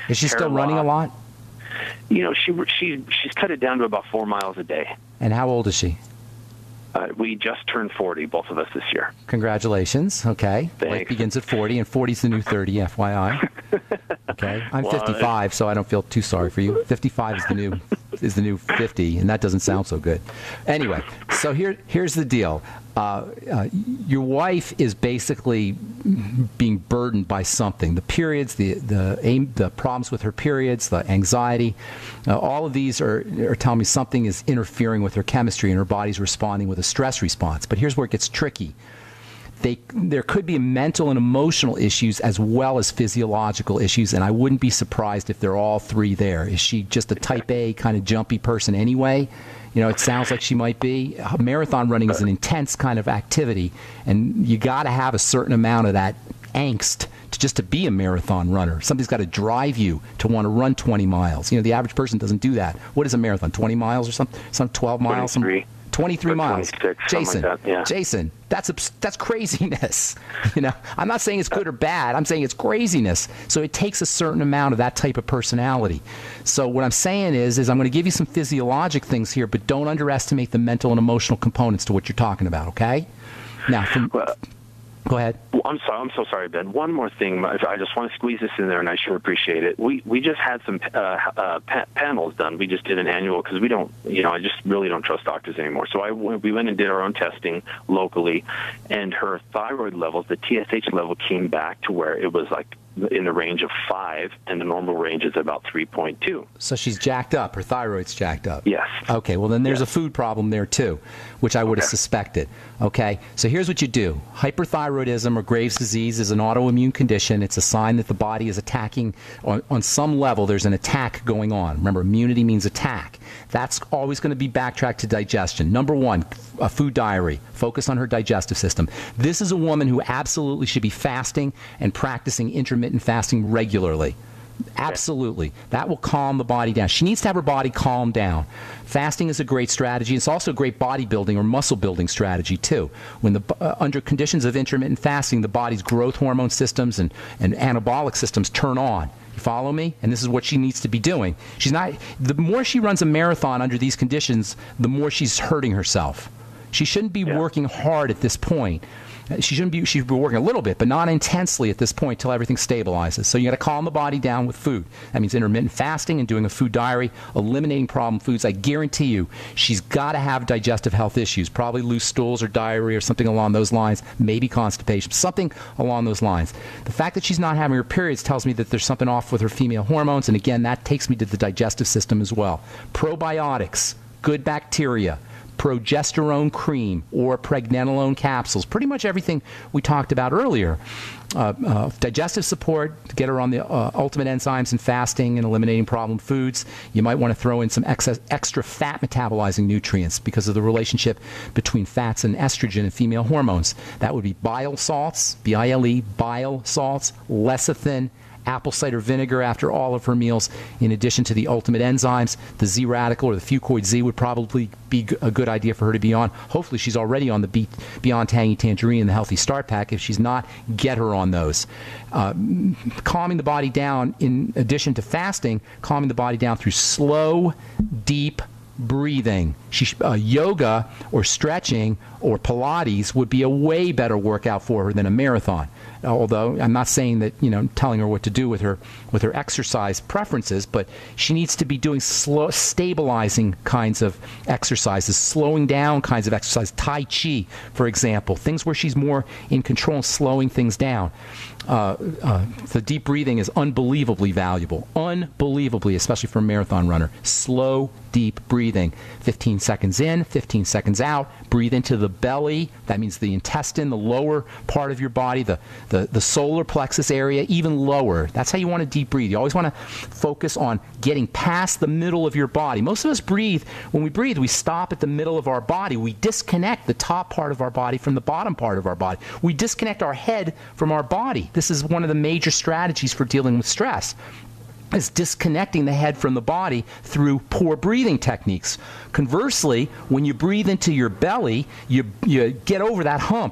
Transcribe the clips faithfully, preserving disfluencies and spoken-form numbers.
Is she still running loss. a lot? You know, she she she's cut it down to about four miles a day. And how old is she? Uh, we just turned forty, both of us, this year. Congratulations. Okay. Thanks. Life begins at forty, and forty is the new thirty, F Y I. Okay. I'm Well, fifty-five, so I don't feel too sorry for you. fifty-five is the new is the new fifty, and that doesn't sound so good. Anyway, so here here's the deal. Uh, uh, your wife is basically being burdened by something. The periods, the the aim, the problems with her periods, the anxiety, uh, all of these are, are telling me something is interfering with her chemistry and her body's responding with a stress response. But here's where it gets tricky. They, there could be mental and emotional issues as well as physiological issues, and I wouldn't be surprised if they're all three there. Is she just a type A kind of jumpy person anyway? You know, it sounds like she might be. Marathon running is an intense kind of activity, and you got to have a certain amount of that angst to just to be a marathon runner. Somebody's got to drive you to want to run twenty miles. You know, the average person doesn't do that. What is a marathon? twenty miles or something? Some twelve miles? twenty-three. twenty-three miles. Jason, like that, yeah. Jason, that's a, that's craziness. You know, I'm not saying it's good or bad. I'm saying it's craziness. So it takes a certain amount of that type of personality. So what I'm saying is, is I'm going to give you some physiologic things here, but don't underestimate the mental and emotional components to what you're talking about. Okay? Now, from, well, go ahead. Well, I'm sorry. I'm so sorry, Ben. One more thing. I just want to squeeze this in there, and I sure appreciate it. We we just had some uh, uh, pa- panels done. We just did an annual because we don't, you know, I just really don't trust doctors anymore. So I we went and did our own testing locally, and her thyroid levels, the T S H level, came back to where it was like in the range of five, and the normal range is about three point two. So she's jacked up. Her thyroid's jacked up. Yes. Okay, well, then there's yes. a food problem there, too, which I would have okay. suspected. Okay, so here's what you do. Hyperthyroidism or Graves' disease is an autoimmune condition. It's a sign that the body is attacking. On, on some level, there's an attack going on. Remember, immunity means attack. That's always going to be backtracked to digestion. Number one, a food diary. Focus on her digestive system. This is a woman who absolutely should be fasting and practicing intermittent fasting regularly. Absolutely. That will calm the body down. She needs to have her body calm down. Fasting is a great strategy. It's also a great bodybuilding or muscle building strategy, too. When the uh, under conditions of intermittent fasting, the body's growth hormone systems and, and anabolic systems turn on. You follow me? And this is what she needs to be doing. She's not. The more she runs a marathon under these conditions, the more she's hurting herself. She shouldn't be yeah. working hard at this point. She shouldn't be. She should be working a little bit, but not intensely at this point till everything stabilizes. So you got to calm the body down with food. That means intermittent fasting and doing a food diary, eliminating problem foods. I guarantee you, she's got to have digestive health issues, probably loose stools or diarrhea or something along those lines, maybe constipation, something along those lines. The fact that she's not having her periods tells me that there's something off with her female hormones, and again, that takes me to the digestive system as well. Probiotics, good bacteria, progesterone cream or pregnenolone capsules, pretty much everything we talked about earlier. Uh, uh, digestive support to get her on the uh, ultimate enzymes in fasting and eliminating problem foods. You might want to throw in some excess, extra fat metabolizing nutrients because of the relationship between fats and estrogen and female hormones. That would be bile salts, B I L E, bile salts, lecithin, apple cider vinegar after all of her meals, in addition to the ultimate enzymes. The Z radical or the Fucoid Z would probably be a good idea for her to be on. Hopefully she's already on the Be- Beyond Tangy Tangerine and the Healthy Start Pack. If she's not, get her on those. Uh, calming the body down, in addition to fasting, calming the body down through slow, deep breathing. She, uh, yoga or stretching or Pilates would be a way better workout for her than a marathon. Although I'm not saying that, you know, telling her what to do with her with her exercise preferences, but she needs to be doing slow, stabilizing kinds of exercises, slowing down kinds of exercise. Tai Chi, for example, things where she's more in control and slowing things down. Uh, uh, the deep breathing is unbelievably valuable, unbelievably, especially for a marathon runner. Slow, deep breathing. fifteen seconds in, fifteen seconds out. Breathe into the belly. That means the intestine, the lower part of your body, the, the, the solar plexus area, even lower. That's how you want to deep breathe. You always want to focus on getting past the middle of your body. Most of us breathe, when we breathe, we stop at the middle of our body. We disconnect the top part of our body from the bottom part of our body. We disconnect our head from our body. This is one of the major strategies for dealing with stress, is disconnecting the head from the body through poor breathing techniques. Conversely, when you breathe into your belly, you, you get over that hump.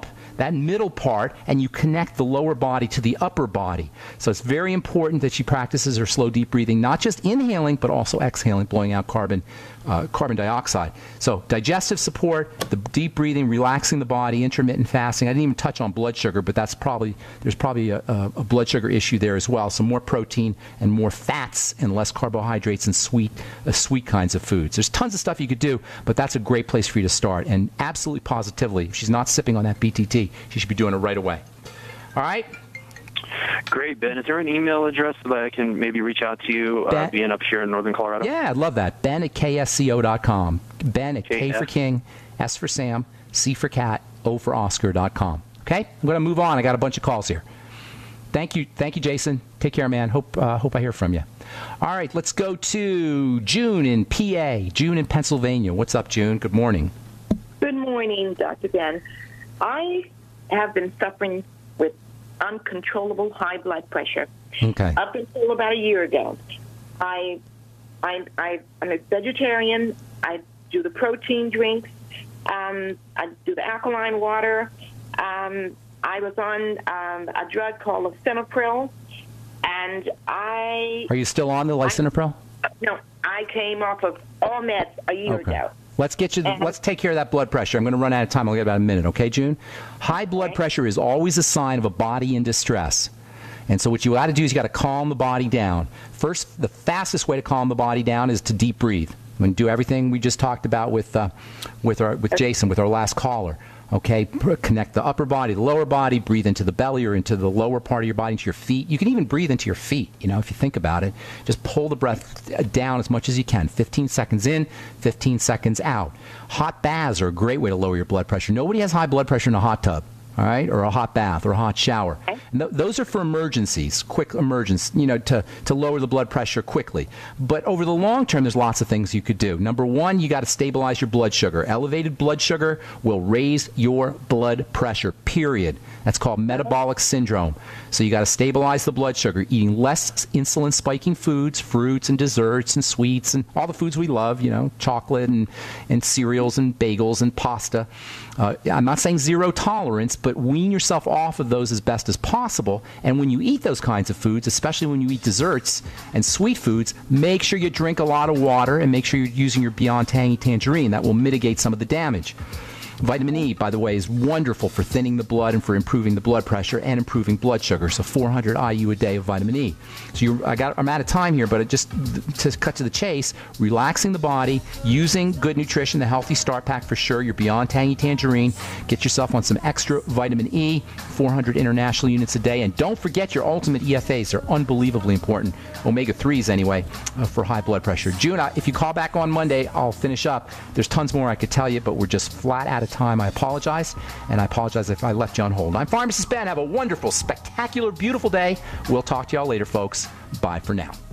that middle part, and you connect the lower body to the upper body. So it's very important that she practices her slow, deep breathing, not just inhaling, but also exhaling, blowing out carbon, uh, carbon dioxide. So digestive support, the deep breathing, relaxing the body, intermittent fasting. I didn't even touch on blood sugar, but that's probably, there's probably a, a, a blood sugar issue there as well. So more protein and more fats and less carbohydrates and sweet, uh, sweet kinds of foods. There's tons of stuff you could do, but that's a great place for you to start. And absolutely positively, if she's not sipping on that B T T, she should be doing it right away. All right? Great, Ben. Is there an email address that I can maybe reach out to you, uh, being up here in Northern Colorado? Yeah, I'd love that. Ben at K S C O dot com. Ben at K, K for King, S for Sam, C for Cat, O for Oscar dot com. Okay? I'm going to move on. I got a bunch of calls here. Thank you. Thank you, Jason. Take care, man. Hope, uh, hope I hear from you. All right, let's go to June in P A. June in Pennsylvania. What's up, June? Good morning. Good morning, Doctor Ben. I have been suffering with uncontrollable high blood pressure. Okay. Up until about a year ago. I, I, I, I'm a vegetarian. I do the protein drinks. Um, I do the alkaline water. Um, I was on um, a drug called lisinopril, and I... Are you still on the lisinopril? I, no, I came off of all meds a year okay. ago. Let's get you. Let's take care of that blood pressure. I'm going to run out of time. I'll get about a minute, okay, June? High blood okay. pressure is always a sign of a body in distress. And so what you got to do is you got to calm the body down. First, the fastest way to calm the body down is to deep breathe. I mean, do everything we just talked about with, uh, with, our, with Jason, with our last caller. Okay, connect the upper body, the lower body, breathe into the belly or into the lower part of your body, into your feet. You can even breathe into your feet, you know, if you think about it. Just pull the breath down as much as you can. fifteen seconds in, fifteen seconds out. Hot baths are a great way to lower your blood pressure. Nobody has high blood pressure in a hot tub. All right, or a hot bath or a hot shower. Okay. Th those are for emergencies, quick emergencies, you know, to, to lower the blood pressure quickly. But over the long term, there's lots of things you could do. Number one, you got to stabilize your blood sugar. Elevated blood sugar will raise your blood pressure, period. That's called metabolic syndrome. So you got to stabilize the blood sugar, eating less insulin-spiking foods, fruits and desserts and sweets and all the foods we love, you know, chocolate and, and cereals and bagels and pasta. Uh, I'm not saying zero tolerance, but wean yourself off of those as best as possible. And when you eat those kinds of foods, especially when you eat desserts and sweet foods, make sure you drink a lot of water and make sure you're using your Beyond Tangy Tangerine. That will mitigate some of the damage. Vitamin E, by the way, is wonderful for thinning the blood and for improving the blood pressure and improving blood sugar. So four hundred I U a day of vitamin E. So you're, I got, I'm out of time here, but it just to cut to the chase, relaxing the body, using good nutrition, the Healthy Start Pack for sure, your Beyond Tangy Tangerine. Get yourself on some extra vitamin E, four hundred international units a day. And don't forget your ultimate E F As. They're unbelievably important. omega threes anyway, uh, for high blood pressure. June, if you call back on Monday, I'll finish up. There's tons more I could tell you, but we're just flat out of time. I apologize, and I apologize if I left you on hold. I'm Pharmacist Ben. Have a wonderful, spectacular, beautiful day. We'll talk to y'all later, folks. Bye for now.